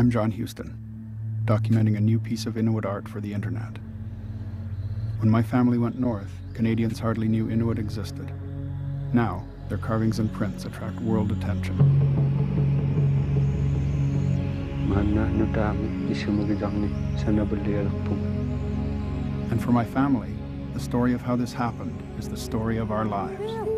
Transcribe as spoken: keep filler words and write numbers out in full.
I'm John Houston, documenting a new piece of Inuit art for the internet. When my family went north, Canadians hardly knew Inuit existed. Now, their carvings and prints attract world attention. And for my family, the story of how this happened is the story of our lives.